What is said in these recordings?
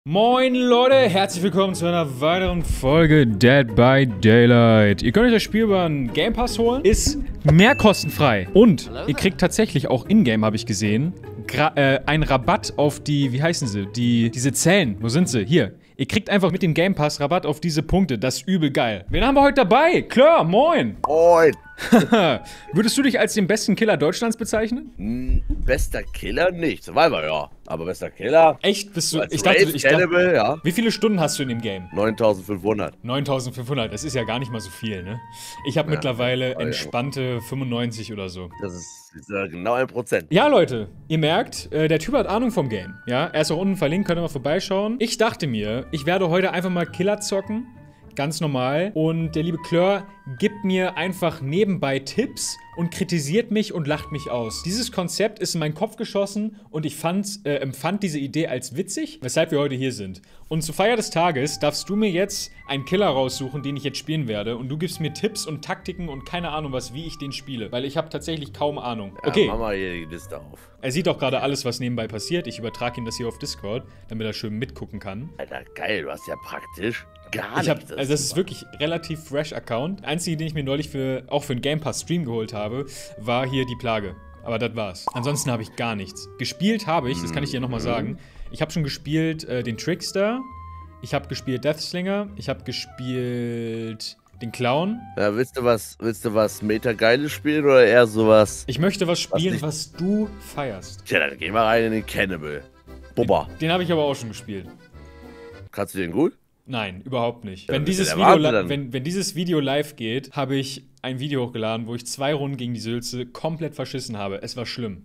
Moin Leute, herzlich willkommen zu einer weiteren Folge Dead by Daylight. Ihr könnt euch das Spiel über einen Game Pass holen, ist mehr kostenfrei und ihr kriegt tatsächlich auch in-game, habe ich gesehen, einen Rabatt auf die, wie heißen sie, diese Zellen. Wo sind sie? Hier. Ihr kriegt einfach mit dem Game Pass Rabatt auf diese Punkte. Das ist übel geil. Wen haben wir heute dabei? Klar, moin. Moin. Würdest du dich als den besten Killer Deutschlands bezeichnen? Bester Killer nicht. Survivor, ja. Aber bester Killer. Echt? Bist du? Als Ich dachte, Cannibal, ja. Wie viele Stunden hast du in dem Game? 9500. 9500, das ist ja gar nicht mal so viel, ne? Ich habe mittlerweile entspannte 95 oder so. Das ist genau 1%. Ja, Leute, ihr merkt, der Typ hat Ahnung vom Game. Ja, er ist auch unten verlinkt, könnt ihr mal vorbeischauen. Ich dachte mir, ich werde heute einfach mal Killer zocken. Ganz normal. Und der liebe Klör gibt mir einfach nebenbei Tipps und kritisiert mich und lacht mich aus. Dieses Konzept ist in meinen Kopf geschossen und ich empfand diese Idee als witzig, weshalb wir heute hier sind. Und zur Feier des Tages darfst du mir jetzt einen Killer raussuchen, den ich jetzt spielen werde. Und du gibst mir Tipps und Taktiken und keine Ahnung was, wie ich den spiele. Weil ich habe tatsächlich kaum Ahnung. Okay. Ja, mach mal hier die Liste auf. Er sieht auch gerade alles, was nebenbei passiert. Ich übertrage ihm das hier auf Discord, damit er schön mitgucken kann. Alter, geil, du hast ja praktisch gar nichts. Also das ist wirklich relativ fresh Account. Der einzige, den ich mir neulich auch für einen Game Pass Stream geholt habe, war hier die Plage. Aber das war's. Ansonsten habe ich gar nichts. Gespielt habe ich, das kann ich dir nochmal sagen. Ich habe schon gespielt den Trickster. Ich habe gespielt Deathslinger. Ich habe gespielt den Clown. Ja, willst du was Meta-Geiles spielen oder eher sowas? Ich möchte was spielen, was du feierst. Tja, dann geh mal rein in den Cannibal. Bubba. Den habe ich aber auch schon gespielt. Kannst du den gut? Nein, überhaupt nicht. Ja, wenn dieses Video live geht, habe ich ein Video hochgeladen, wo ich 2 Runden gegen die Sülze komplett verschissen habe. Es war schlimm.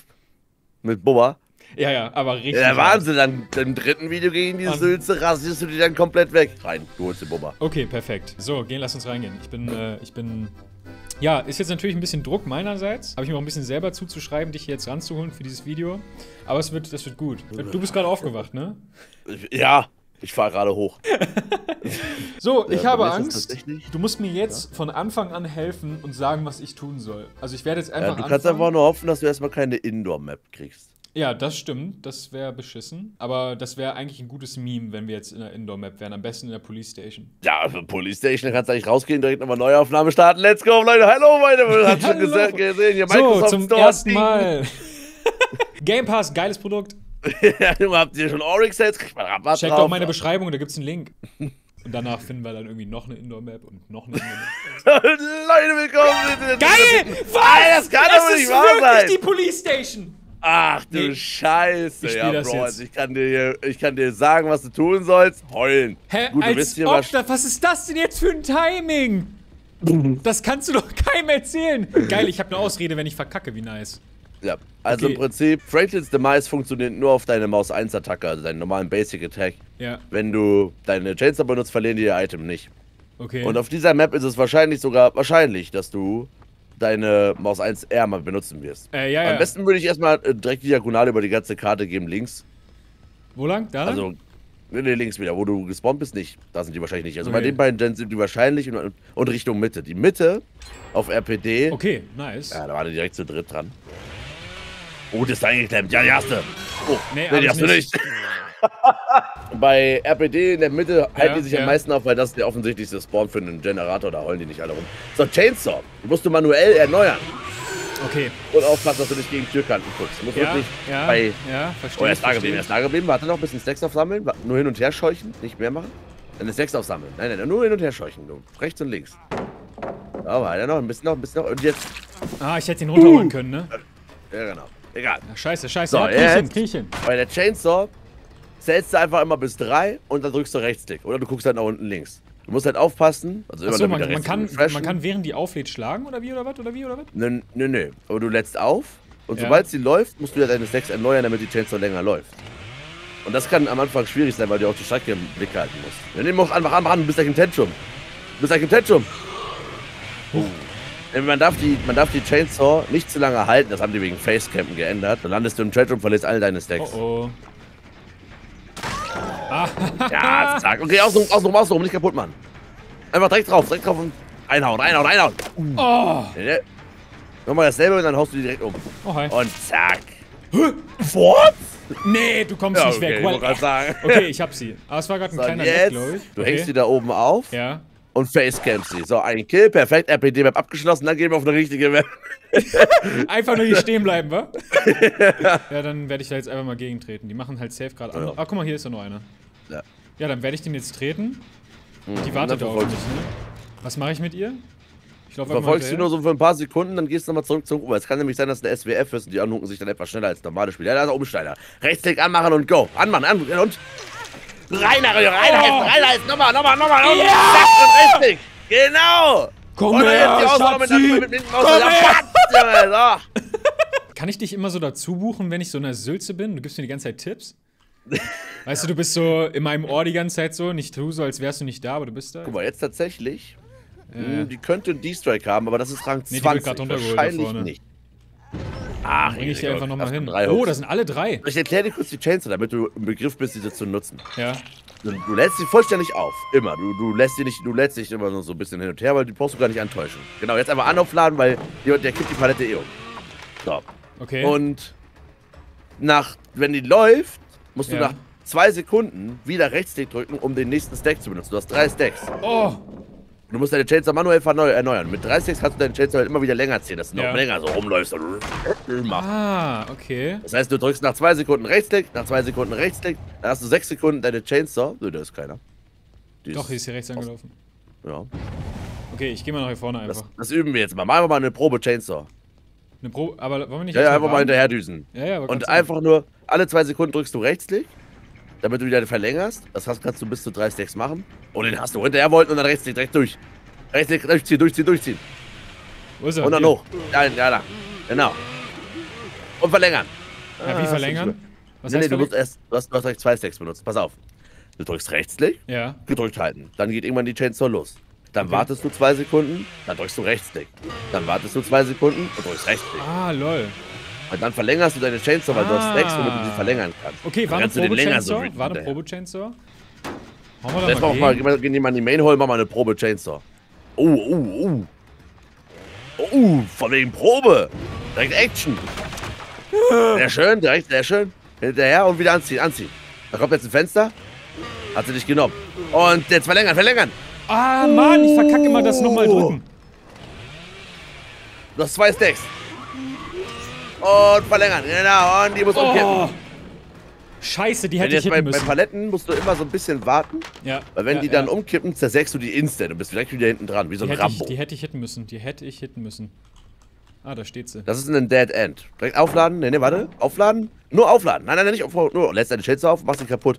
Mit Bubba? Ja, aber richtig. Ja, Wahnsinn, dann im dritten Video gegen die Sülze rasierst du die dann komplett weg. Rein, du holst den Bubba. Okay, perfekt. So, lass uns reingehen. Ich bin... Ja, ist jetzt natürlich ein bisschen Druck meinerseits. Habe ich mir auch ein bisschen selber zuzuschreiben, dich hier jetzt ranzuholen für dieses Video. Aber das wird gut. Du bist gerade aufgewacht, ne? Ja. Ich fahre gerade hoch. So, ich habe Angst. Du musst mir jetzt von Anfang an helfen und sagen, was ich tun soll. Also ich werde jetzt einfach Du kannst einfach nur hoffen, dass du erstmal keine Indoor-Map kriegst. Ja, das stimmt. Das wäre beschissen. Aber das wäre eigentlich ein gutes Meme, wenn wir jetzt in der Indoor-Map wären. Am besten in der Police Station. Ja, für Police Station kannst du eigentlich rausgehen, direkt nochmal Neuaufnahme starten. Let's go, Leute. Hallo, Leute. Hast schon gesehen, hier Microsoft zum Store ersten Mal. Game Pass, geiles Produkt. Ja, habt ihr schon Oryx Sales? Kriegt man Rabatt Checkt drauf. auch meine Beschreibung, da gibt's einen Link. Und danach finden wir dann irgendwie noch eine Indoor-Map und noch eine Indoor-Map. Leute, willkommen! Geil! Was? Das kann doch nicht wahr sein! Das ist wirklich die Police Station! Ach du Scheiße, ich ja, das Bro, jetzt. Ich kann dir sagen, was du tun sollst. Heulen. Hä? Gut, du wisst hier was ist das denn jetzt für ein Timing? Das kannst du doch keinem erzählen. Geil, ich habe eine Ausrede, wenn ich verkacke, wie nice. Ja, also Okay. im Prinzip, Franklin's Demise funktioniert nur auf deine Maus 1 Attacke, also deinen normalen Basic Attack. Ja. Wenn du deine Chainsaw benutzt, verlieren die ihr Item nicht. Okay. Und auf dieser Map ist es wahrscheinlich, dass du deine Maus 1 eher mal benutzen wirst. Ja. Am besten würde ich erstmal direkt diagonal über die ganze Karte geben, links. Wo lang? Da lang? Also, nee, links wieder, wo du gespawnt bist, nicht. Da sind die wahrscheinlich nicht. Also Okay. bei den beiden Gens sind die wahrscheinlich und Richtung Mitte. Die Mitte auf RPD. Okay, nice. Ja, da war die direkt zu dritt dran. Oh, das ist eingeklemmt. Ja, die hast du. Oh, Nee, die hast du nicht. Bei RPD in der Mitte halten die sich am meisten auf, weil das ist der offensichtlichste Spawn für einen Generator. Da heulen die nicht alle rum. So, Chainsaw. Die musst du manuell erneuern. Okay. Und aufpassen, dass du nicht gegen Türkanten guckst. Du musst wirklich bei... verstehe. Oh, er ist da geblieben. Warte noch, ein bisschen Stacks aufsammeln. Nur hin und her scheuchen, nicht mehr machen. Dann Stacks aufsammeln. Nein, nur hin und her scheuchen. Du. Rechts und links. Aber weiter noch, ein bisschen noch. Und jetzt... Ah, ich hätte ihn runterholen können, ne? Ja, genau. Egal. Ach, scheiße. So, Ja, krieg ich hin. Bei der Chainsaw zählst du einfach immer bis 3 und dann drückst du Rechtsklick. Oder du guckst halt nach unten links. Du musst halt aufpassen. Also immer Achso, wieder man kann während die auflädt schlagen oder wie oder was? Nö. Aber du lädst auf und Ja. sobald sie läuft, musst du ja deine Stacks erneuern, damit die Chainsaw länger läuft. Und das kann am Anfang schwierig sein, weil du auch die Strecke im Blick halten musst. Dann musst du einfach anmachen, du bist gleich im Tantrum. Man darf die Chainsaw nicht zu lange halten, das haben die wegen Facecampen geändert. Dann landest du im Tantrum und verlierst all deine Stacks. Oh. Ja, zack. Okay, außenrum, nicht kaputt machen. Einfach direkt drauf und reinhauen. Oh. Nochmal dasselbe und dann haust du die direkt um. Oh, hi. Und zack. What? Nee, du kommst nicht weg. Ich wollte gerade sagen. Okay, ich hab sie. Aber es war gerade ein kleiner Leck, glaube ich. Du hängst die da oben auf Ja. und facecampst sie. So, ein Kill, perfekt, RPD-Map abgeschlossen, dann gehen wir auf eine richtige Map. Einfach nur hier stehen bleiben, wa? Ja, dann werde ich da jetzt einfach mal gegentreten. Die machen halt safe gerade an. Ah, guck mal, hier ist doch noch einer. Ja. Ja, dann werde ich den jetzt treten. Die wartet auf mich, ne? Was mache ich mit ihr? Ich laufe einfach mal Verfolgst du hinterher. nur so für ein paar Sekunden, dann gehst du nochmal zurück zum Uber. Es kann nämlich sein, dass eine SWF ist und die anhucken sich dann etwas schneller als normale Spieler. Ja, da ist der Umsteiger. Rechtsklick anmachen und go. Anmachen, und reinheißen, nochmal. Und Rechtsklick. Genau. Komm und her, jetzt die Schatzi. Junge. So. Kann ich dich immer so dazu buchen, wenn ich so in der Sülze bin? Du gibst mir die ganze Zeit Tipps? Weißt du, du bist so in meinem Ohr die ganze Zeit so, nicht du so, als wärst du nicht da, aber du bist da. Guck mal, jetzt tatsächlich, die könnte einen D-Strike haben, aber das ist Rang 20. Nee, die wird grad runtergeholt da Wahrscheinlich vorne. nicht. Ach, Bring ich dir einfach nochmal hin. drei Oh, hoch. da sind alle 3. Ich erkläre dir kurz die Chainsaw, damit du im Begriff bist, diese zu nutzen. Ja. Du lädst sie vollständig auf. Immer. Du lädst dich immer nur so ein bisschen hin und her, weil die brauchst du gar nicht antäuschen. Genau, jetzt einfach aufladen, weil der kippt die Palette eh um. So. Okay. Und wenn die läuft, musst du Ja. nach 2 Sekunden wieder Rechtsklick drücken, um den nächsten Stack zu benutzen. Du hast 3 Stacks. Oh! Du musst deine Chainsaw manuell erneuern. Mit 3 Stacks kannst du deine Chainsaw halt immer wieder länger ziehen, dass du Ja. noch länger so rumläufst und machst. Ah, okay. Das heißt, du drückst nach 2 Sekunden Rechtsklick, nach 2 Sekunden Rechtsklick, dann hast du 6 Sekunden deine Chainsaw. Nö, da ist keiner. Doch, die ist hier rechts angelaufen. Ja. Okay, ich gehe mal nach hier vorne einfach. Das üben wir jetzt mal. Machen wir mal eine Probe Chainsaw. Eine Pro, aber wollen wir nicht Ja, erst einfach mal warten? hinterher düsen. Ja, aber Und einfach nur alle 2 Sekunden drückst du Rechtsklick, damit du wieder verlängerst. Das kannst du bis zu 3 Stacks machen. Und den hast du hinterher wollten und dann Rechtsklick direkt durch. Rechtsklick durchziehen. Wo ist er? Und dann Hier. hoch. Ja, da. Genau. Und verlängern. Ja, wie verlängern? Was Nee, heißt du musst verlängern? du hast direkt 2 Stacks benutzt. Pass auf. Du drückst Rechtsklick, Ja. gedrückt halten. Dann geht irgendwann die Chainsaw los. Dann wartest du 2 Sekunden, dann drückst du Rechtsklick. Dann wartest du 2 Sekunden und drückst Rechtsklick. Ah, lol. Und dann verlängerst du deine Chainsaw, weil du hast Stacks, womit du sie verlängern kannst. Okay, Dann war eine kannst du den länger so Probe-Chainsaw? War eine hinterher. Probe-Chainsaw? Hauen wir Jetzt da mal gegen. gehen die mal in die Main-Hole, machen wir eine Probe-Chainsaw. Von wegen Probe. Direkt Action. Sehr schön, sehr schön. Hinterher und wieder anziehen. Da kommt jetzt ein Fenster. Hat sie dich genommen. Und jetzt verlängern. Ah, Mann, ich verkacke immer das nochmal drücken. Du hast 2 Stacks. Und verlängern, genau. Und die muss umkippen. Oh. Scheiße, die Wenn hätte ich jetzt hitten bei müssen. Paletten musst du immer so ein bisschen warten. Ja. Weil wenn ja, die dann umkippen, zersägst du die instant und bist direkt wieder hinten dran. Wie so ein Rambo. Die hätte ich hitten müssen. Ah, da steht sie. Das ist ein Dead End. Direkt aufladen. Nee, warte. Aufladen. Nur aufladen. Nein, nicht aufladen. Nur lässt deine Chainsaw auf, machst sie kaputt.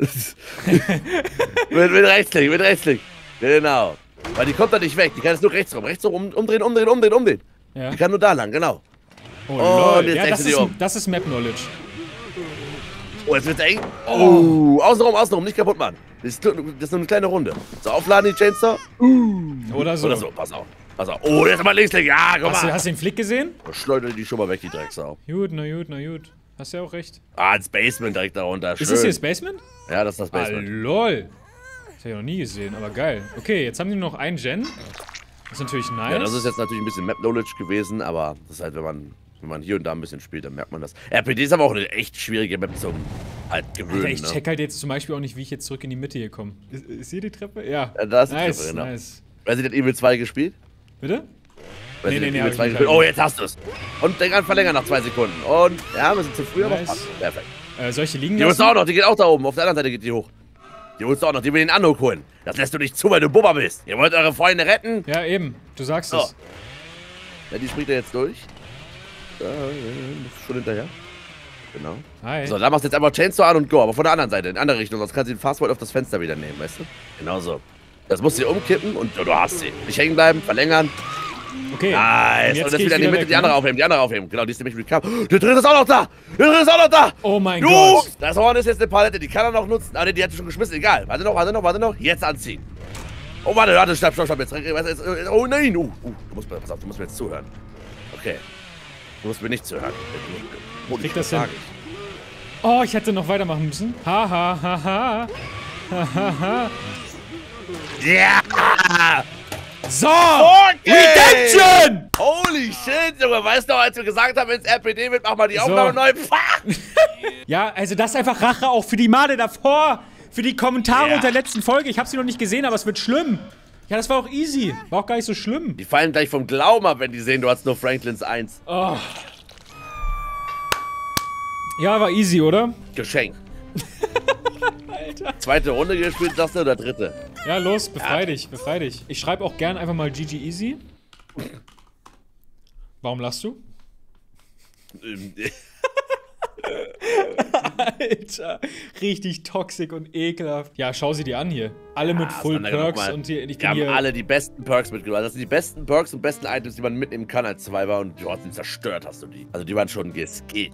mit Rechtsklick. Genau. Weil die kommt da nicht weg. Die kann jetzt nur rechts rum. Umdrehen. Ja. Die kann nur da lang, genau. Oh, lol. jetzt Ja, denkst du die um. das ist Map-Knowledge. Oh, jetzt wird's eng. Oh. Außenrum. Nicht kaputt machen. Das ist nur eine kleine Runde. So, aufladen die Chainsaw. Oder so. Oder so. Pass auf. Oh, jetzt mal Linksklick. Ja, guck mal. Hast du den Flick gesehen? Schleudere die schon mal weg, die Drecksau. Gut, na gut. Hast ja auch recht. Ins Basement direkt darunter. Schön. Ist das hier das Basement? Ja, das ist das Ah, Basement. lol. Das hab ich noch nie gesehen, aber geil. Okay, jetzt haben die noch einen Gen. Das ist natürlich nice. Ja, das ist jetzt natürlich ein bisschen Map-Knowledge gewesen, aber das ist halt, wenn man hier und da ein bisschen spielt, dann merkt man das. RPD ist aber auch eine echt schwierige Map zum halt gewöhnen, Alter, ich ne? check halt jetzt zum Beispiel auch nicht, wie ich jetzt zurück in die Mitte hier komme. Ist hier die Treppe? Ja. Ja, da ist die nice, Treppe, genau. nice. Resident Evil 2 gespielt? Bitte? Resident nee, Evil hab 2 ich nicht gespielt? Oh, jetzt hast du es. Und denk an verlängern nach 2 Sekunden. Und, ja, wir sind zu früh, aber Nice. passt. Perfekt. Soll ich die liegen Die holst lassen? du auch noch, die geht auch da oben. Auf der anderen Seite geht die hoch. Die holst du auch noch, die will den Anhook holen. Das lässt du nicht zu, weil du Bubba bist. Ihr wollt eure Freunde retten? Ja, eben. Du sagst So. es. Ja, die springt er jetzt durch. Da, schon hinterher. Genau. Hi. So, da machst du jetzt einfach Chainsaw an und go, aber von der anderen Seite, in die andere Richtung, sonst kannst du den Fastball auf das Fenster wieder nehmen, weißt du? Genau so. Das musst du hier umkippen und du hast sie. Nicht hängen bleiben, verlängern. Okay. Nice. Und geh jetzt wieder in die Mitte, weg, die andere ne? aufheben, Genau, die ist nämlich recap. Der dritte ist auch noch da! Oh mein Du! Gott. Das Horn ist jetzt eine Palette, die kann er noch nutzen. Ah, ne, die hat sie schon geschmissen, egal. Warte noch. Jetzt anziehen. Oh, warte, stopp, jetzt. Oh nein, du musst mir jetzt zuhören. Okay. Du musst mir nicht zuhören. Krieg das hin. Oh, ich hätte noch weitermachen müssen. Ha. Ja! So! Okay. Redemption! Holy shit, Junge. Weißt du noch, als wir gesagt haben, wenn es RPD wird, mach mal die Aufnahme neu. Ja, also das ist einfach Rache auch für die Male davor. Für die Kommentare Ja. unter der letzten Folge. Ich habe sie noch nicht gesehen, aber es wird schlimm. Ja, das war auch easy. War auch gar nicht so schlimm. Die fallen gleich vom Glauben ab, wenn die sehen, du hast nur Franklins 1. Oh. Ja, war easy, oder? Geschenk. Alter. Zweite Runde gespielt, sagst du, oder dritte? Ja, los, befrei dich, befrei dich. Ich schreibe auch gern einfach mal GG Easy. Warum lachst du? Alter, richtig toxisch und ekelhaft. Ja, schau sie dir an hier. Alle mit Full Perks und hier, ich Wir bin hier... haben alle die besten Perks mitgebracht. Das sind die besten Perks und besten Items, die man mitnehmen kann als Survivor und du hast sie zerstört, hast du die. Also die waren schon geskillt.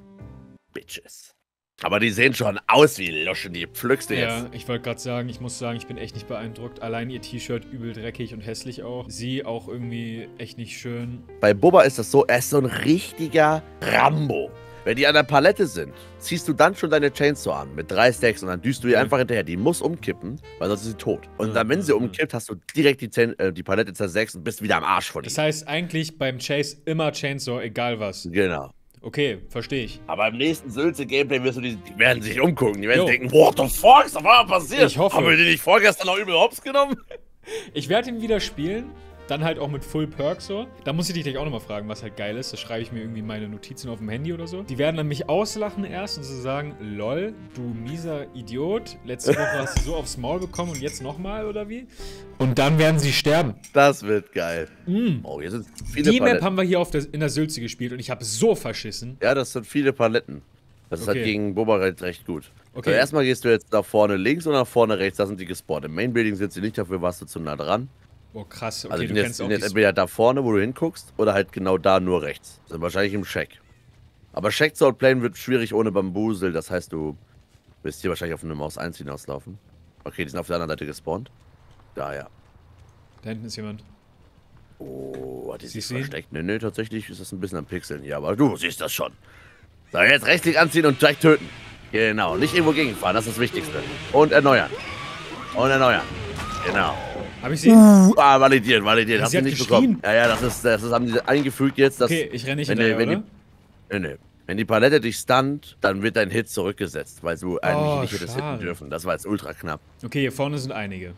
Bitches. Aber die sehen schon aus wie Luschen, die pflückst du jetzt. Ja, ich wollte gerade sagen, ich muss sagen, ich bin echt nicht beeindruckt. Allein ihr T-Shirt übel dreckig und hässlich auch. Sie auch irgendwie echt nicht schön. Bei Boba ist das so, er ist so ein richtiger Rambo. Wenn die an der Palette sind, ziehst du dann schon deine Chainsaw an mit 3 Stacks und dann düst du ihr einfach hinterher. Die muss umkippen, weil sonst ist sie tot. Und dann, wenn sie umkippt, hast du direkt die Palette zersägst und bist wieder am Arsch von ihr. Das heißt eigentlich beim Chase immer Chainsaw, egal was. Genau. Okay, verstehe ich. Aber im nächsten Sülze-Gameplay wirst du die werden sich umgucken. Die werden denken, what the fuck, was war passiert? Ich hoffe. Haben wir die nicht vorgestern noch übel hops genommen? Ich werde ihn wieder spielen. Dann halt auch mit Full Perks so. Da muss ich dich gleich auch nochmal fragen, was halt geil ist. Da schreibe ich mir irgendwie meine Notizen auf dem Handy oder so. Die werden dann mich auslachen erst und so sagen, lol, du mieser Idiot. Letzte Woche hast du so aufs Maul bekommen und jetzt nochmal oder wie? Und dann werden sie sterben. Das wird geil. Oh, hier sind viele Die Paletten. Map haben wir hier in der Sülze gespielt und ich habe so verschissen. Ja, das sind viele Paletten. Das ist halt Okay. gegen Boba recht gut. Okay. So, erstmal gehst du jetzt nach vorne links und nach vorne rechts. Da sind die gespawnt. Im Main Building sind sie nicht, dafür warst du zu nah dran. Oh krass, okay, Also die du sind kennst jetzt, auch sind jetzt die... entweder da vorne, wo du hinguckst, oder halt genau da nur rechts. Sind wahrscheinlich im Shack. Aber Shack zu outplayen wird schwierig ohne Bambusel. Das heißt, du wirst hier wahrscheinlich auf eine Maus 1 hinauslaufen. Okay, die sind auf der anderen Seite gespawnt. Da, ja. Da hinten ist jemand. Oh, hat die sich Siehst du ihn? versteckt? Nee, tatsächlich ist das ein bisschen am Pixeln hier, aber du siehst das schon. So, jetzt Rechtsklick anziehen und gleich töten. Genau, nicht irgendwo gegenfahren, das ist das Wichtigste. Und erneuern. Und erneuern. Genau. Hab ich sie? Validiert. Hast Sie du hat nicht geschrien. bekommen. Ja, das haben die eingefügt jetzt. Dass, Okay, ich renne nicht wenn hinterher, die, oder? nee. Wenn die Palette dich stunt, dann wird dein Hit zurückgesetzt, weil du eigentlich nicht hättest hitten schade. dürfen. Das war jetzt ultra knapp. Okay, hier vorne sind einige.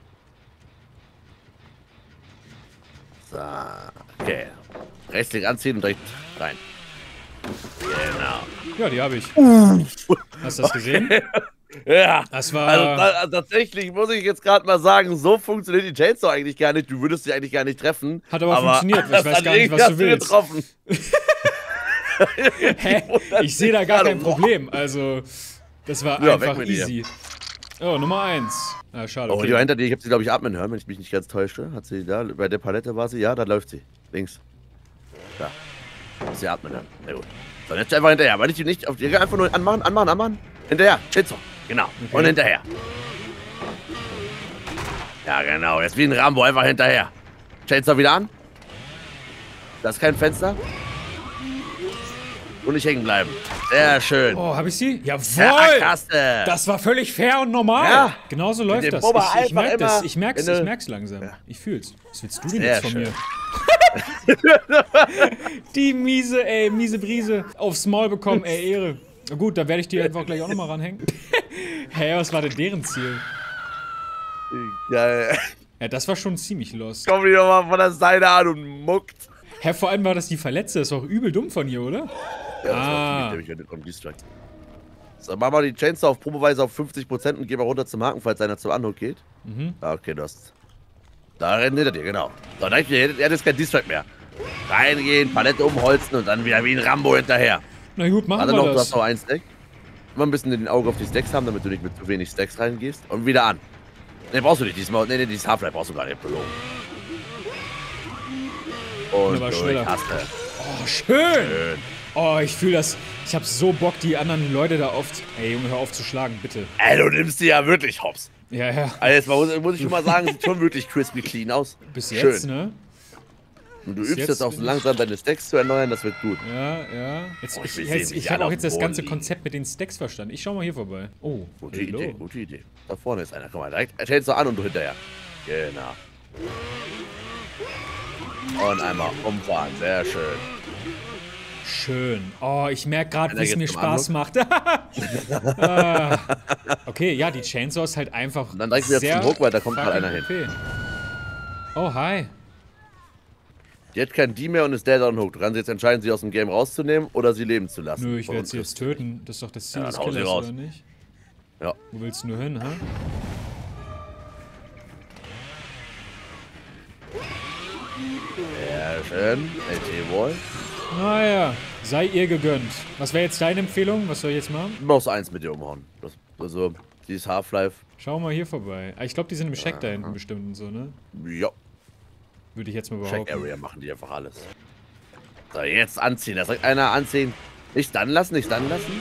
So, okay. Rechtsklick anziehen und direkt rein. Genau. Ja, die habe ich. Hast du das gesehen? Ja, Das war... also tatsächlich muss ich jetzt gerade mal sagen, so funktioniert die Chainsaw eigentlich gar nicht. Du würdest sie eigentlich gar nicht treffen. Hat aber funktioniert. Ich weiß gar nicht, was du willst. Getroffen. Hä? Ich sehe da gar kein Problem. Also, das war Ja, einfach weg mit dir. easy. Oh, Nummer 1. Ah, schade. Oh, Okay. die war hinter dir, ich habe sie, glaube ich, atmen hören, wenn ich mich nicht ganz täusche. Hat sie da, bei der Palette war sie? Ja, da läuft sie. Links. Da. Muss sie atmen hören. Sehr gut. So, jetzt einfach hinterher. Aber nicht auf die, einfach nur anmachen. Hinterher. Chainsaw. Genau. Okay. Und hinterher. Ja, genau. Jetzt wie ein Rambo, einfach hinterher. Chainsaw wieder an. Das ist kein Fenster. Und nicht hängen bleiben. Sehr schön. Oh, habe ich sie? Ja, Jawohl! Kaste. Das war völlig fair und normal. Ja. Genauso Mit läuft dem das. Boba Ich einfach merke das. immer Ich merk's, in eine- ich merk's langsam. Ja. Ich fühl's. Was willst du denn Sehr jetzt von schön. mir? Die miese Brise aufs Maul bekommen, Ehre. Na gut, da werde ich dir einfach gleich auch nochmal ranhängen. Hä, was war denn deren Ziel? Geil. Ja, das war schon ziemlich lost. Komm wieder mal von der Seite an und muckt. Hä, vor allem war das die Verletzte. Das ist auch übel dumm von ihr, oder? Ja, das war ziemlich dämlich von Distract. So, mach mal die Chainsaw auf Probeweise auf 50% und geh mal runter zum Haken, falls einer zum Anhook geht. Ah, okay, du hast... Da rennt hinter dir, genau. So, dann er hat jetzt kein Distract mehr. Reingehen, Palette umholzen und dann wieder wie ein Rambo hinterher. Na gut, machen Warte wir noch, du das. hast noch einen Stack. Immer ein bisschen in den Auge auf die Stacks haben, damit du nicht mit zu wenig Stacks reingehst. Und wieder an. Ne, brauchst du nicht diesmal. Ne, dieses Half-Life brauchst du gar nicht. Belogen. Und Aber schneller. hast du. Oh, schön. Oh, ich fühle das. Ich habe so Bock, die anderen Leute da Ey, Junge, hör auf zu schlagen, bitte. Ey, du nimmst die ja wirklich hops. Ja, ja. Also jetzt muss ich schon mal sagen, sieht schon wirklich crispy clean aus. Bis jetzt, Schön. ne? Und du Bis übst jetzt jetzt auch bin so ich- langsam deine Stacks zu erneuern, das wird gut. Ja, ja. Jetzt, Oh, ich ich will jetzt, sehen, wie ich die habe alle auch auf jetzt dem das Boden ganze liegen. Konzept mit den Stacks verstanden. Ich schau mal hier vorbei. Oh, Gute hello. Idee, gute Idee. Da vorne ist einer, komm mal, direkt stellst du an und du hinterher. Genau. Und einmal umfahren. Sehr schön. Schön. Oh, ich merke gerade, wie es mir zum Spaß macht. Ah. Okay, ja, die Chainsaw ist halt einfach Und dann direkt wieder sehr zum Hook, weil da kommt gerade einer fucking OP. Oh, hi. Die hat kein D mehr und ist dead on hook. Du kannst jetzt entscheiden, sie aus dem Game rauszunehmen oder sie leben zu lassen. Nö, ich werde sie jetzt töten. Das ist doch das Ziel Ja, des dann hau sie Killers, raus. oder nicht? Ja. Wo willst du nur hin, hä? Sehr schön. LT-Wall. Naja, sei ihr gegönnt. Was wäre jetzt deine Empfehlung? Was soll ich jetzt machen? Du brauchst eins mit dir umhauen. Also, die ist Half-Life. Schau mal hier vorbei. Ah, ich glaube, die sind im Shack da hinten bestimmt und so, ne? Ja. Würde ich jetzt mal Check behaupten. Area machen die einfach alles. So, jetzt anziehen. Da sagt einer anziehen. Nicht dann lassen, nicht dann lassen.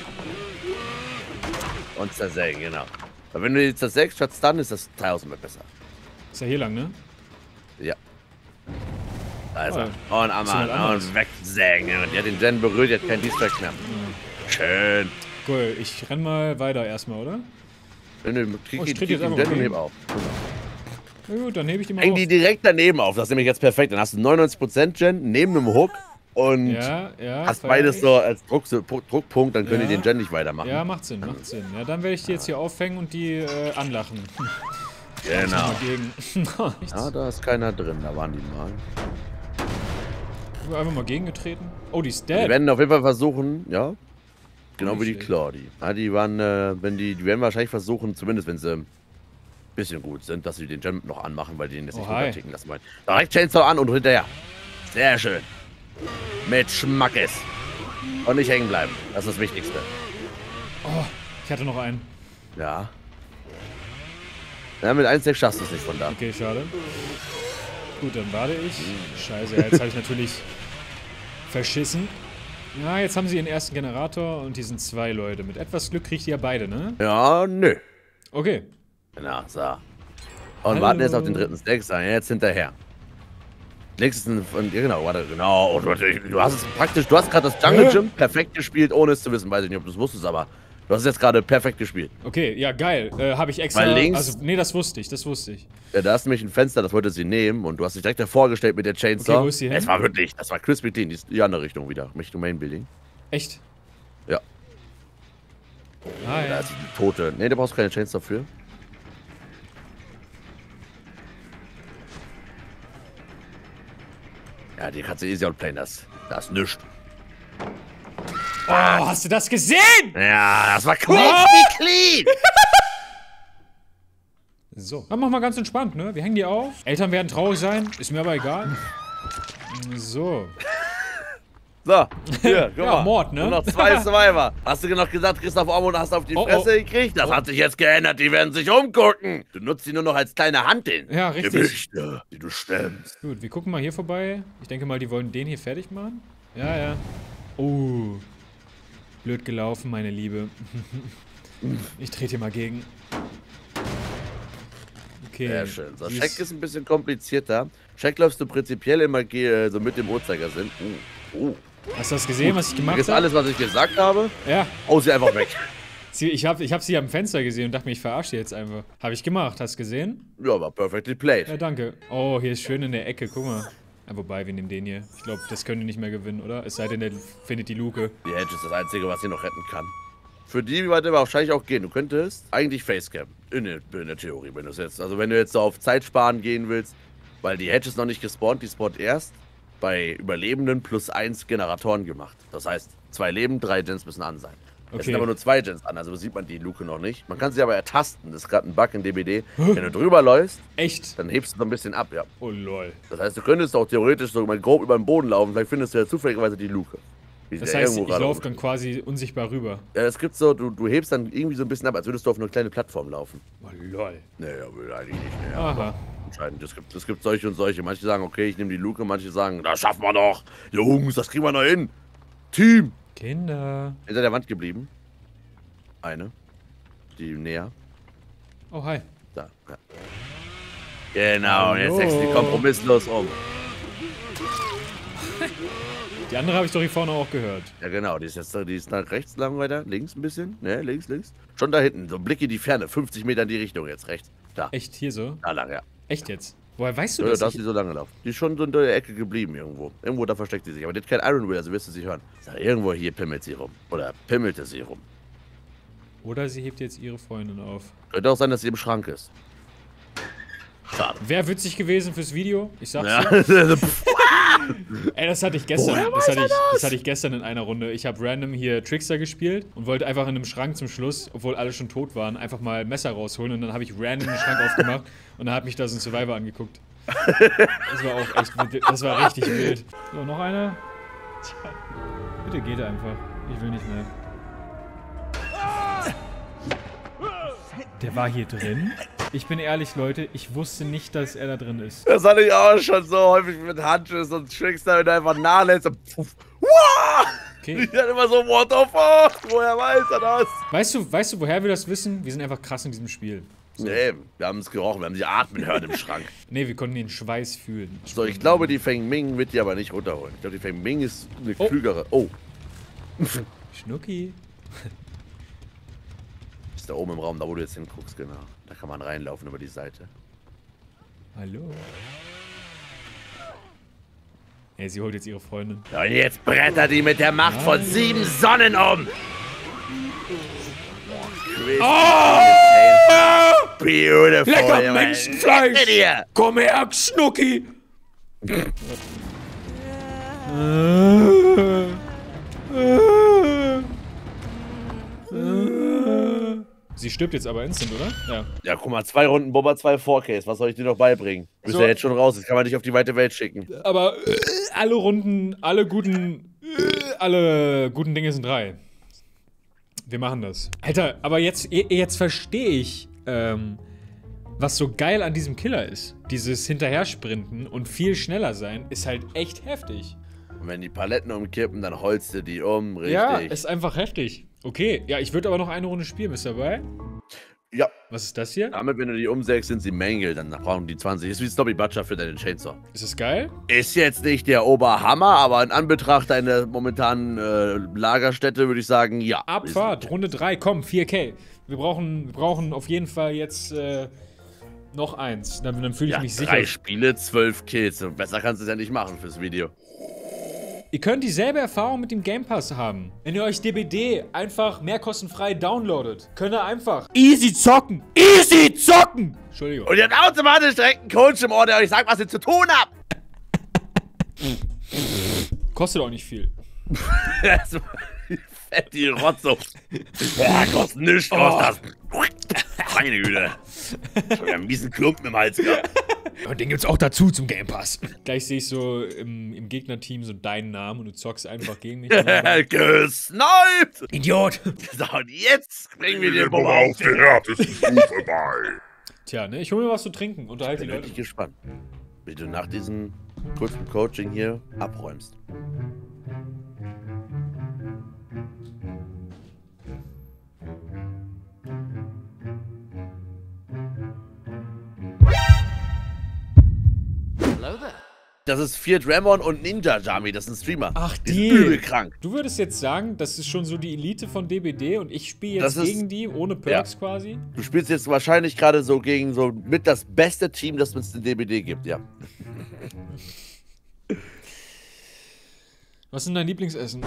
Und zersägen, genau. Weil wenn du die zersägst statt dann, ist das 1000 besser. Ist ja hier lang, ne? Ja. Da ist er. Oh, Und ist halt am anders. und wegsägen. Die hat den Gen berührt, die hat keinen Distract mehr. Schön. Cool, ich renn mal weiter erstmal, oder? Wenn du ich kriegst tritt den jetzt einfach Gen mal und hin. heb auf. Na gut, dann hebe ich die mal Häng auf. die direkt daneben auf. Das ist nämlich jetzt perfekt. Dann hast du 99% Gen neben einem Hook und Ja, hast feier beides ich. so als Druckpunkt, dann können die Ja. den Gen nicht weitermachen. Ja, macht Sinn, macht Sinn. Ja, dann werde ich die jetzt hier aufhängen und die anlachen. Genau. Mal gegen. Nichts. Ja, da ist keiner drin, da waren die mal. Einfach mal gegengetreten. Oh, die ist Die dead. werden auf jeden Fall versuchen, ja. Genau Nicht wie die schlecht. Claudie. Ja, die waren, die werden wahrscheinlich versuchen, zumindest wenn sie ein bisschen gut sind, dass sie den Gem noch anmachen, weil die den jetzt nicht Oh, hi. runterticken lassen wollen. Direkt Chainsaw an und hinterher. Sehr schön. Mit Schmackes. Und nicht hängen bleiben. Das ist das Wichtigste. Oh, ich hatte noch einen. Ja. Ja, mit 1,6 schaffst du es nicht von da. Okay, schade. Gut, dann warte ich. Scheiße, ja, jetzt habe ich natürlich verschissen. Ja, jetzt haben sie ihren ersten Generator und die sind 2 Leute. Mit etwas Glück kriegt ihr ja beide, ne? Ja, nö. Okay. Genau, so. Und Hallo. warten jetzt auf den dritten Stack. So, jetzt hinterher. Links ist ein. Genau, warte, genau. Du hast es praktisch. Du hast gerade das Jungle Gym perfekt gespielt, ohne es zu wissen. Weiß ich nicht, ob du es wusstest, aber du hast es jetzt gerade perfekt gespielt. Okay, ja, geil. Habe ich extra. Weil links- Also, nee, das wusste ich, das wusste ich. Ja, da ist nämlich ein Fenster, das wollte sie nehmen und du hast dich direkt davor gestellt mit der Chainsaw. Okay, wo ist sie hin? Es war wirklich, das war crispy clean, die ist in die andere Richtung wieder, Richtung Main Building. Echt? Ja, Ah, da ja. ist die Tote. Ne, da brauchst du keine Chainsaw für. Ja, die kannst du easy outplayen, das ist nichts. Oh, hast du das gesehen? Ja, das war crispy clean. So. Dann machen wir ganz entspannt, ne? Wir hängen die auf. Eltern werden traurig sein, ist mir aber egal. So. So, hier, guck Ja, mal. Mord, ne? Nur noch 2 Survivor. Hast du noch gesagt, Christoph Ormond hast auf die Oh, Fresse oh. gekriegt? Das hat sich jetzt geändert, die werden sich umgucken. Du nutzt sie nur noch als kleine Hand hin. Ja, richtig. Gewichte, die du stemmst. Gut, wir gucken mal hier vorbei. Ich denke mal, die wollen den hier fertig machen. Ja, ja. Oh. Blöd gelaufen, meine Liebe. Ich trete hier mal gegen. Okay. Sehr schön. So, sie Check ist ein bisschen komplizierter. Check läufst du prinzipiell immer so mit dem Uhrzeigersinn. Hast du das gesehen, was ich gemacht Ist habe? alles, was ich gesagt habe. Ja. Hau sie einfach weg. Ich hab sie am Fenster gesehen und dachte mir, ich verarsche sie jetzt einfach. Habe ich gemacht. Hast du gesehen? Ja, war perfectly played. Ja, danke. Oh, hier ist schön in der Ecke. Guck mal. Ja, wobei, wir nehmen den hier. Ich glaube, das können die nicht mehr gewinnen, oder? Es sei denn, der findet die Luke. Die Hedge ist das Einzige, was sie noch retten kann. Für die wird er wahrscheinlich auch gehen. Du könntest eigentlich Facecam. In der Theorie, wenn du es jetzt. Also wenn du jetzt so auf Zeit sparen gehen willst, weil die Hedge ist noch nicht gespawnt, die spawnt erst bei Überlebenden +1 Generatoren gemacht. Das heißt, 2 Leben, 3 Gens müssen an sein. Es Okay. sind aber nur 2 Gens an, also sieht man die Luke noch nicht. Man kann sie aber ertasten, das ist gerade ein Bug in DBD. Wenn du drüber läufst, Echt? dann hebst du so ein bisschen ab, ja. Oh, lol. Das heißt, du könntest auch theoretisch so mal grob über den Boden laufen, vielleicht findest du ja zufälligerweise die Luke. Die Das ja heißt, irgendwo ich gerade laufe dann quasi unsichtbar rüber. Ja, es gibt so, du hebst dann irgendwie so ein bisschen ab, als würdest du auf eine kleine Plattform laufen. Oh, lol. Naja, will eigentlich nicht mehr. Aha. Entscheidend. Es gibt solche und solche. Manche sagen, okay, ich nehme die Luke, manche sagen, das schaffen wir doch. Jungs, das kriegen wir noch hin. Team. Kinder. Hinter der Wand geblieben. Eine. Die näher. Oh, hi. Da. Ja. Genau, jetzt Hallo. sechst die kompromisslos um. Die andere habe ich doch hier vorne auch gehört. Ja genau, die ist nach rechts lang weiter, links ein bisschen. Ne, links. Schon da hinten, so ein Blick in die Ferne, 50 Meter in die Richtung jetzt, rechts. Da, Echt hier so? da lang, ja. Echt jetzt? Woher weißt du Ja, das? da ist die so lange laufen. Die ist schon so in der Ecke geblieben irgendwo. Irgendwo da versteckt sie sich. Aber die hat kein Iron Will, also wirst du sie hören. Sag, irgendwo hier pimmelt sie rum. Oder pimmelte sie rum. Oder sie hebt jetzt ihre Freundin auf. Könnte auch sein, dass sie im Schrank ist. Schade. Wäre witzig gewesen fürs Video. Ich sag's Ja. dir. Ey, das hatte ich gestern. Das hatte ich gestern in einer Runde. Ich habe random hier Trickster gespielt und wollte einfach in einem Schrank zum Schluss, obwohl alle schon tot waren, einfach mal Messer rausholen. Und dann habe ich random den Schrank aufgemacht und dann hat mich da so ein Survivor angeguckt. Das war auch echt wild. Das war richtig wild. So, noch einer? Bitte geht einfach. Ich will nicht mehr. Der war hier drin? Ich bin ehrlich, Leute, ich wusste nicht, dass er da drin ist. Das hatte ich auch schon so häufig mit Huntress und Trickster, wenn du einfach nachlässt und puff. Wow! Okay. Die hat immer so, what the fuck? Woher weiß er das? Weißt du, woher wir das wissen? Wir sind einfach krass in diesem Spiel. So. Nee, wir haben es gerochen, wir haben sie atmen hören im Schrank. Nee, wir konnten den Schweiß fühlen. So, ich glaube, die Feng Ming wird die aber nicht runterholen. Ich glaube, die Feng Ming ist eine klügere. Oh. Schnucki. Ist da oben im Raum, da wo du jetzt hinguckst, genau. Da kann man reinlaufen über die Seite. Hallo. Ey, sie holt jetzt ihre Freundin. Ja, und jetzt brettert die mit der Macht von 7 Sonnen um. Beautiful. Lecker Menschenfleisch! Komm her, Schnucki! Sie stirbt jetzt aber instant, oder? Ja. Ja, guck mal, 2 Runden Boba 2 4Ks. Was soll ich dir noch beibringen? Du bist So. ja jetzt schon raus. Das kann man nicht auf die weite Welt schicken. Aber alle Runden, alle guten Dinge sind 3. Wir machen das. Alter, aber jetzt verstehe ich, was so geil an diesem Killer ist. Dieses Hinterhersprinten und viel schneller sein ist halt echt heftig. Und wenn die Paletten umkippen, dann holst du die um. Richtig. Ja, ist einfach heftig. Okay, ja, ich würde aber noch eine Runde spielen. Bist du dabei? Ja. Was ist das hier? Damit, wenn du die umsägst, sind sie Mängel. Dann brauchen die 20. Ist wie Snobby Butcher für deinen Chainsaw. Ist das geil? Ist jetzt nicht der Oberhammer, aber in Anbetracht deiner momentanen Lagerstätte würde ich sagen, ja. Abfahrt, Runde 3, komm, 4K. Wir brauchen auf jeden Fall jetzt noch eins. Dann fühle ich mich sicher. 3 Spiele, 12 Kills. Besser kannst du es ja nicht machen fürs Video. Ihr könnt dieselbe Erfahrung mit dem Game Pass haben. Wenn ihr euch DBD einfach mehr kostenfrei downloadet, könnt ihr einfach easy zocken. Easy zocken! Entschuldigung. Und ihr habt automatisch direkt einen Coach im Ohr, der euch sagt, was ihr zu tun habt. Kostet auch nicht viel. Fett die Rotze. Boah, kostet nichts, kostet das. Meine Güte. Schon wieder einen miesen Klumpen im Hals gehabt. Und den gibt's auch dazu zum Game Pass. Gleich sehe ich so im Gegnerteam so deinen Namen und du zockst einfach gegen mich. Gesniped! Idiot! So, und jetzt bringen wir den Boba auf den härtesten Stufe bei. Tja, ne, ich hole mir was zu trinken. Unterhalte die Bin Leute. wirklich gespannt, wie du nach diesem kurzen Coaching hier abräumst. Das ist Feared Ramon und Ninja Jami, das sind Streamer. Ach, die sind übel krank. Du würdest jetzt sagen, das ist schon so die Elite von DBD und ich spiele jetzt gegen die, ohne Perks quasi? Du spielst jetzt wahrscheinlich gerade so gegen so mit das beste Team, das es in DBD gibt, ja. Was ist denn dein Lieblingsessen?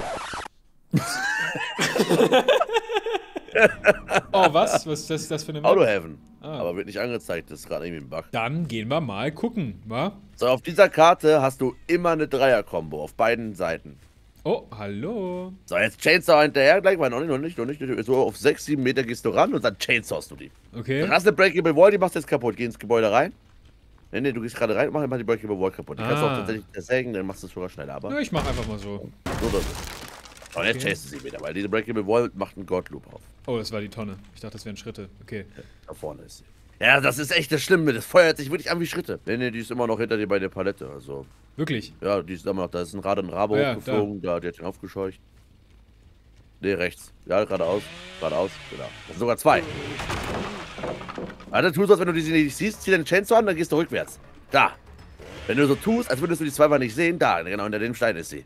Oh, was? Was ist das für eine Map? Autohaven. Aber wird nicht angezeigt, das ist gerade irgendwie ein Bug. Dann gehen wir mal gucken, wa? So, auf dieser Karte hast du immer eine Dreier-Kombo auf beiden Seiten. Oh, hallo. So, jetzt Chainsaw hinterher, gleich mal noch nicht. So auf 6, 7 Meter gehst du ran und dann chainsawst du die. Okay. Dann hast du eine Breakable Wall, die machst du jetzt kaputt. Geh ins Gebäude rein. Nee, du gehst gerade rein und mach die Breakable Wall kaputt. Die kannst du auch tatsächlich zersägen, dann machst du es sogar schneller. Aber Ja, ich mach einfach mal so. so das ist. Und jetzt chasst du sie wieder, weil diese Breakable Wall macht einen God-Loop auf. Oh, das war die Tonne. Ich dachte, das wären Schritte. Okay. Da vorne ist sie. Ja, das ist echt das Schlimme. Das feuert sich wirklich an wie Schritte. Nee, die ist immer noch hinter dir bei der Palette. Also, Wirklich? ja, die ist immer noch. Da ist ein Rabo Ja, hochgeflogen. Da hat die ihn aufgescheucht. Nee, rechts. Ja, geradeaus. Geradeaus. Genau. Das sind sogar 2. Also, tu so, als wenn du die nicht siehst. Zieh deine Chainsaw an, dann gehst du rückwärts. Da. Wenn du so tust, als würdest du die 2 mal nicht sehen, da. Genau, hinter dem Stein ist sie.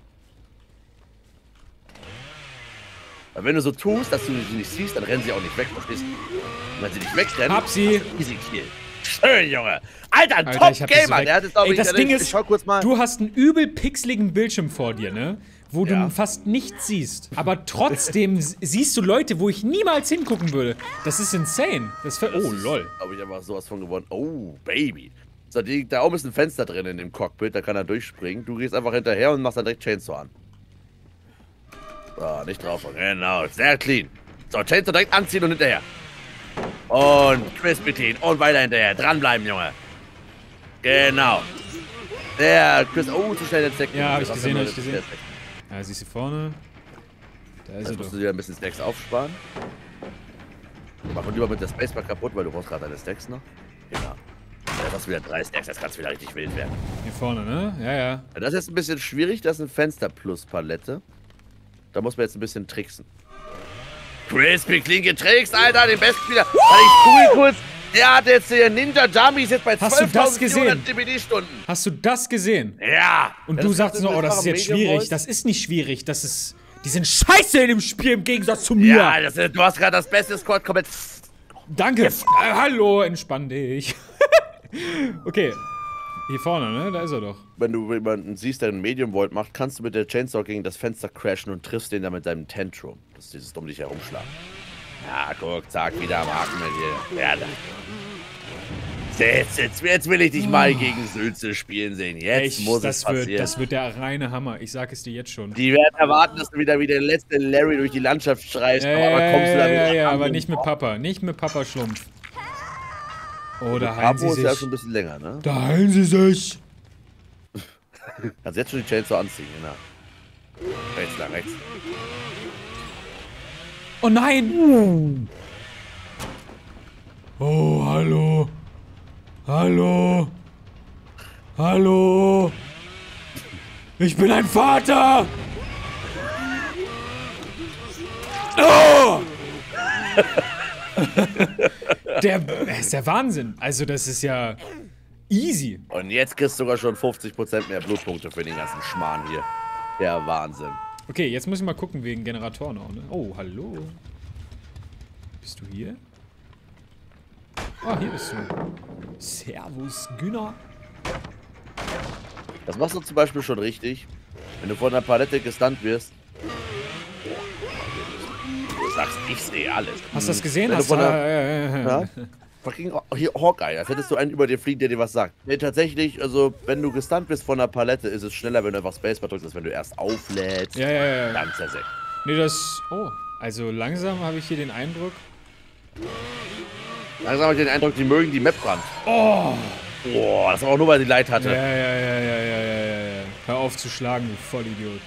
Aber wenn du so tust, dass du sie nicht siehst, dann rennen sie auch nicht weg, verstehst du? Und wenn sie nicht wegrennen, Hab sie. easy kill. schön, Junge. Alter, Alter, ich hab das so Top-Gamer. weg. Der hat jetzt, glaube Ey, ich, das Ding ist, ich schau kurz mal. du hast einen übel pixeligen Bildschirm vor dir, ne? Wo Ja. du fast nichts siehst. Aber trotzdem siehst du Leute, wo ich niemals hingucken würde. Das ist insane. Oh, lol. Habe ich einfach sowas von gewonnen. Oh, Baby. So, da oben ist ein Fenster drin in dem Cockpit, da kann er durchspringen. Du gehst einfach hinterher und machst dann direkt Chainsaw an. So, nicht drauf. Genau, sehr clean. So, Chainsaw direkt anziehen und hinterher. Und Crispy Teen und weiter hinterher. Dranbleiben, Junge. Genau. Der Chris. Oh, zu schnell den Stack. Ja, hab ich gesehen, Ja, siehst du vorne? Da ist er Jetzt musst doch. du dir ein bisschen Stacks aufsparen. Mach ihn lieber mit der Spacebar kaputt, weil du brauchst gerade deine Stacks noch. Genau. Ja, das wieder 3 Stacks, jetzt kann es wieder richtig wild werden. Hier vorne, ne? Ja, ja. Ja, das ist jetzt ein bisschen schwierig, das ist eine Fenster-Plus-Palette. Da muss man jetzt ein bisschen tricksen. Crispy Clean getrickst, Alter, den besten Spieler. Ich google kurz. Der hat jetzt hier Ninja Jumbi ist jetzt bei Hast du das 12.400 gesehen? DBD-Stunden. Hast du das gesehen? Ja. Und du sagst nur, oh, das ist jetzt schwierig. Das ist nicht schwierig. Das ist. Die sind scheiße in dem Spiel im Gegensatz zu mir. Ja, du hast gerade das beste Squad komplett. Danke. Hallo, entspann dich. Okay. Hier vorne, ne? Da ist er doch. Wenn du jemanden siehst, der einen Medium Volt macht, kannst du mit der Chainsaw gegen das Fenster crashen und triffst den dann mit deinem Tantrum. Das ist dieses um dich herumschlagen. Ja, guck, zack, wieder am Haken mit dir. Ja, da. Jetzt will ich dich mal gegen Sülze spielen sehen. Jetzt muss es passieren. Das wird der reine Hammer. Ich sag es dir jetzt schon. Die werden erwarten, dass du wieder wie der letzte Larry durch die Landschaft schreist. Aber kommst du da wieder Ja, ran? aber nicht mit Papa. Nicht mit Papa Schlumpf. Oh, da heilen Abo sie ist ja sich. schon ein bisschen länger, ne? Da heilen sie sich. Kannst jetzt schon die Chainsaw anziehen, genau. Rechts lang, rechts. Oh nein! Oh, hallo. Hallo. Hallo. Ich bin ein Vater. Oh! Das ist der Wahnsinn. Also das ist ja easy. Und jetzt kriegst du sogar schon 50% mehr Blutpunkte für den ganzen Schmarrn hier. Der Wahnsinn. Okay, jetzt muss ich mal gucken wegen Generatoren auch, ne? Oh, hallo. Bist du hier? Ah, hier bist du. Servus, Günner. Das machst du zum Beispiel schon richtig, wenn du von einer Palette gestunt wirst. Du sagst, ich sehe alles. Hast du das gesehen? Wenn du Hast von du, Ja? Fucking hier Hawkeye, als hättest du einen über dir fliegen, der dir was sagt. Nee, tatsächlich, also wenn du gestunt bist von einer Palette, ist es schneller, wenn du einfach Spacebar drückst, als wenn du erst auflädst. Ja. Dann zersägt. Nee, das... Oh, also langsam habe ich hier den Eindruck... Langsam habe ich den Eindruck, die mögen die Map-Brand. Oh! Boah, das war auch nur, weil die Leid hatte. Ja. Hör auf zu schlagen, du Vollidiot.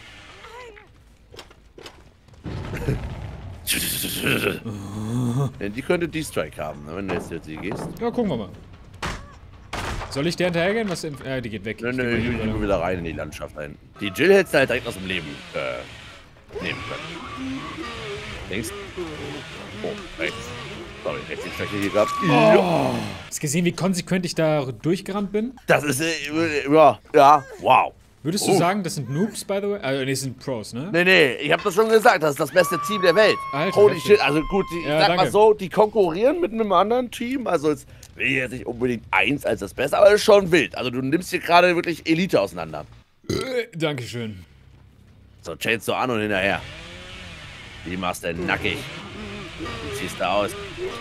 Denn die könnte D-Strike haben, ne, wenn du jetzt hier gehst. Ja, gucken wir mal. Soll ich der hinterhergehen? Was denn? Die geht weg. Nö, Ich geh mal ich hier will rüber. wieder rein in die Landschaft ein. Die Jill hättest du halt direkt aus dem Leben nehmen können. Links. Oh, rechts. Sorry, rechts den Strecke hier gehabt. Oh. Hast du gesehen, wie konsequent ich da durchgerannt bin? Das ist, ja, wow. Würdest du sagen, das sind Noobs, by the way? Also, nee, sind Pros, ne? Nee, ich hab das schon gesagt, das ist das beste Team der Welt. Alter, Holy heftig. shit, also gut, ich Ja, sag danke. mal so, die konkurrieren mit einem anderen Team, also jetzt will ich jetzt nicht unbedingt eins als das Beste, aber es ist schon wild. Also du nimmst hier gerade wirklich Elite auseinander. Dankeschön. So, Chainsaw an und hinterher. Die machst du nackig. Die ziehst du aus.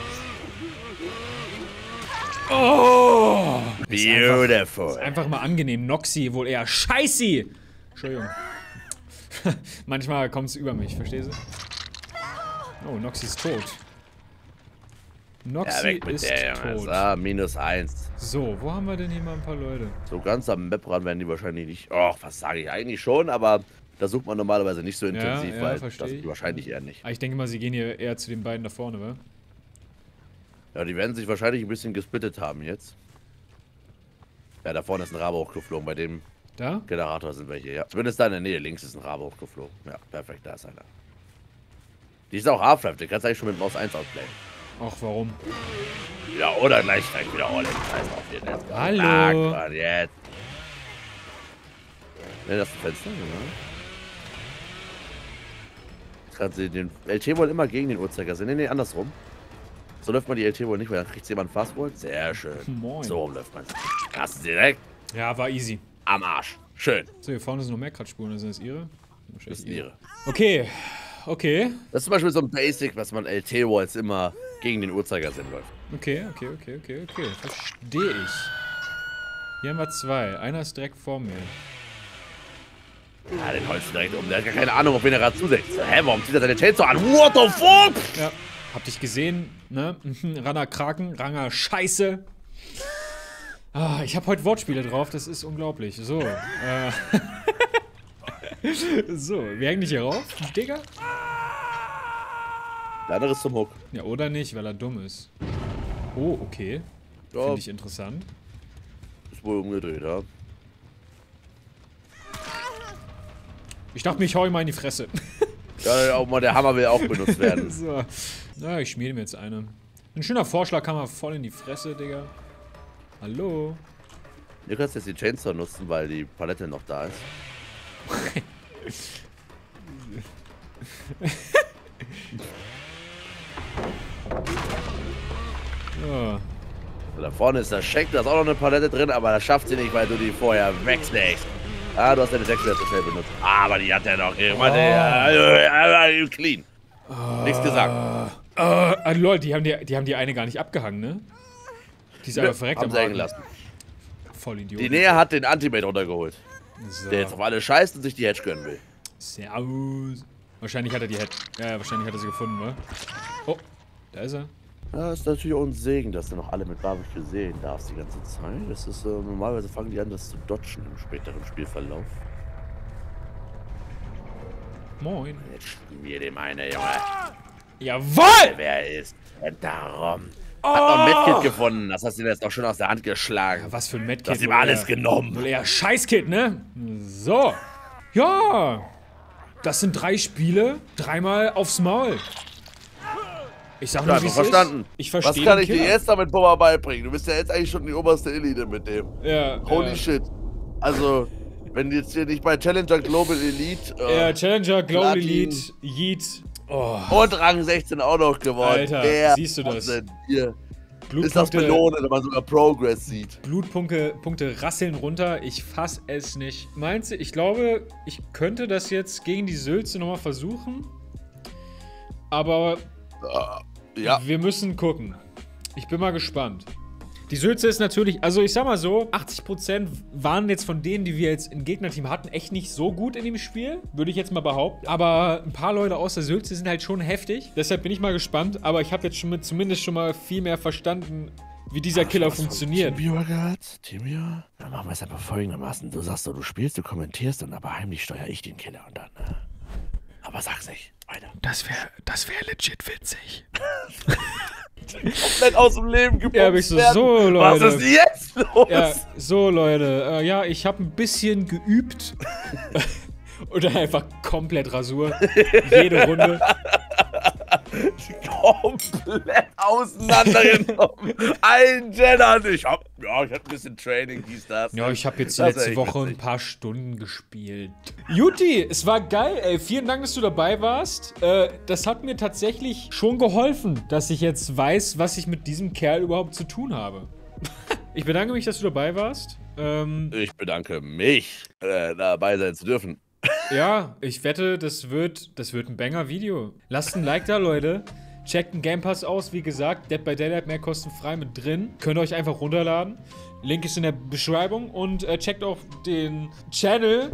Oh! Beautiful. Einfach mal angenehm. Noxy, wohl eher Scheißi! Entschuldigung. Manchmal kommt es über mich, verstehst du? Oh, Noxy ist tot. Ja, Noxy weg mit ist der, Junge. tot. -1. So, wo haben wir denn hier mal ein paar Leute? So ganz am Maprand werden die wahrscheinlich nicht. Och, was sage ich eigentlich schon, aber da sucht man normalerweise nicht so intensiv, ja, weil versteh das ich. wahrscheinlich eher nicht. Aber ich denke mal, sie gehen hier eher zu den beiden da vorne, wa? Ja, die werden sich wahrscheinlich ein bisschen gesplittet haben jetzt. Ja, da vorne ist ein Rabe hochgeflogen, bei dem Da? Generator sind wir hier, ja. Zumindest da in der Nähe, links ist ein Rabe hochgeflogen. Ja, perfekt, da ist einer. Die ist auch Half-Life, die kannst du eigentlich schon mit Maus 1 ausplayen. Ach, warum? Ja, oder gleich wieder All-In. Scheiß drauf hier. Let's go. Hallo. Zack, Mann, jetzt. Ne, das ist ein Fenster, genau. Jetzt kann sie den LT wohl immer gegen den Uhrzeigersinn. Nee, andersrum. So läuft man die LT wohl nicht, weil dann kriegt jemand Fastball. Sehr schön. Moin. So läuft man. Hast du direkt Ja, war easy. am Arsch. Schön. So, hier vorne sind noch mehr Kratzspuren. Sind das ihre? Das ist ihre. Okay. Okay. Das ist zum Beispiel so ein Basic, was man LT-Walls immer gegen den Uhrzeigersinn läuft. Okay. Verstehe ich. Hier haben wir 2. Einer ist direkt vor mir. Ja, den holst du direkt um. Der hat gar keine Ahnung, auf wen er gerade zusetzt. Hä, warum zieht er seine Chainsaw an? What the fuck? Ja. Hab dich gesehen, ne? Ranner Kraken, Ranger Scheiße. Ah, ich habe heute Wortspiele drauf, das ist unglaublich. So, so, wir hängen dich hier rauf, Digga? Der andere ist zum Hook. Ja, oder nicht, weil er dumm ist. Oh, okay. Ja, Finde ich interessant. ist wohl umgedreht, ja. Ich dachte mir, ich hau ihm mal in die Fresse. Ja, auch mal der Hammer will auch benutzt werden. So. Na, ich schmiede mir jetzt eine. Ein schöner Vorschlag, kann man voll in die Fresse, Digga. Hallo? Ihr könnt jetzt die Chainsaw nutzen, weil die Palette noch da ist. Ja. So, da vorne ist der Scheck, da ist auch noch eine Palette drin, aber das schafft sie nicht, weil du die vorher wegschlägst. Ah, du hast deine 6 zu schnell benutzt. Aber die hat er noch. Clean. Nichts gesagt. Lol, die haben die eine gar nicht abgehangen, ne? Die ist einfach verreckt haben sie hängen lassen. Voll Idiot. Die Nähe hat den Antimate runtergeholt. So. Der jetzt auf alle scheißt und sich die Hedge gönnen will. Servus. Wahrscheinlich hat er die Head. Ja, wahrscheinlich hat er sie gefunden, wa? Oh, da ist er. Ja, ist natürlich auch ein Segen, dass du noch alle mit Barbecue sehen darfst die ganze Zeit. Das ist normalerweise fangen die an, das zu dodgen im späteren Spielverlauf. Moin. Jetzt spielen wir dem eine, Junge. Jawoll! Wer ist denn darum? Hat noch ein Medkit gefunden. Das hast du ihm jetzt auch schon aus der Hand geschlagen. Was für ein Medkit. Du hast ihm alles genommen. Wohl eher Scheißkit, ne? So. Ja. Das sind 3 Spiele. 3-mal aufs Maul. Ich sag nur, wie es verstanden. ist. Ich verstehe. Was kann ich dir jetzt damit Pummer beibringen? Du bist ja jetzt eigentlich schon die oberste Elite mit dem. Ja. Holy shit. Also, wenn jetzt hier nicht bei Challenger Global Elite. Ja, Challenger Global Platin. Elite, Yeet. Oh. Und Rang 16 auch noch geworden. Alter, siehst du das? Hier ist das belohnt, wenn man sogar Progress sieht. Blutpunkte rasseln runter. Ich fass es nicht. Meinst du, ich glaube, ich könnte das jetzt gegen die Sülze nochmal versuchen. Aber Ja. wir müssen gucken. Ich bin mal gespannt. Die Sülze ist natürlich, also ich sag mal so, 80% waren jetzt von denen, die wir jetzt im Gegnerteam hatten, echt nicht so gut in dem Spiel. Würde ich jetzt mal behaupten. Aber ein paar Leute aus der Sülze sind halt schon heftig. Deshalb bin ich mal gespannt. Aber ich habe jetzt schon zumindest schon mal viel mehr verstanden, wie dieser Killer funktioniert. Timio gehört? Timio? Dann machen wir es einfach folgendermaßen. Du sagst so, du spielst, du kommentierst und aber heimlich steuere ich den Killer und dann, aber sag's nicht. Weiter. Das wär legit witzig. Komplett aus dem Leben gepumpt. Ja, hab ich so Leute. Was ist jetzt los? Ja, so, Leute. Ja, ich habe ein bisschen geübt. Und dann einfach komplett Rasur. Jede Runde. Komplett auseinandergenommen. Ein Jenner. Ich hatte ein bisschen Training, dies, das. Ja, ich habe jetzt die letzte Woche ein paar Stunden gespielt. Juti, es war geil, ey. Vielen Dank, dass du dabei warst. Das hat mir tatsächlich schon geholfen, dass ich jetzt weiß, was ich mit diesem Kerl überhaupt zu tun habe. Ich bedanke mich, dass du dabei warst. Ich bedanke mich, dabei sein zu dürfen. Ja, ich wette, das wird ein Banger-Video. Lasst ein Like da, Leute. Checkt den Game Pass aus, wie gesagt. Dead by Daylight mehr kostenfrei mit drin. Könnt ihr euch einfach runterladen. Link ist in der Beschreibung. Und checkt auch den Channel.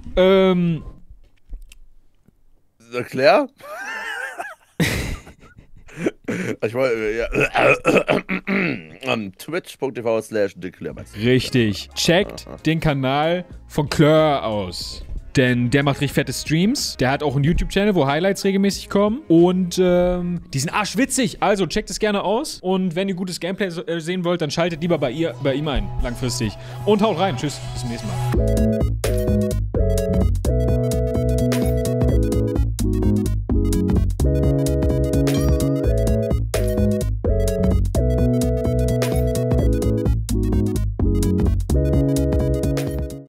Claire? Ich wollte, ja. Twitch.tv/declaremax. Richtig. Checkt den Kanal von Claire aus. Denn der macht richtig fette Streams. Der hat auch einen YouTube-Channel, wo Highlights regelmäßig kommen. Und die sind arschwitzig. Also checkt es gerne aus. Und wenn ihr gutes Gameplay sehen wollt, dann schaltet lieber bei ihm ein. Langfristig. Und haut rein. Tschüss. Bis zum nächsten Mal.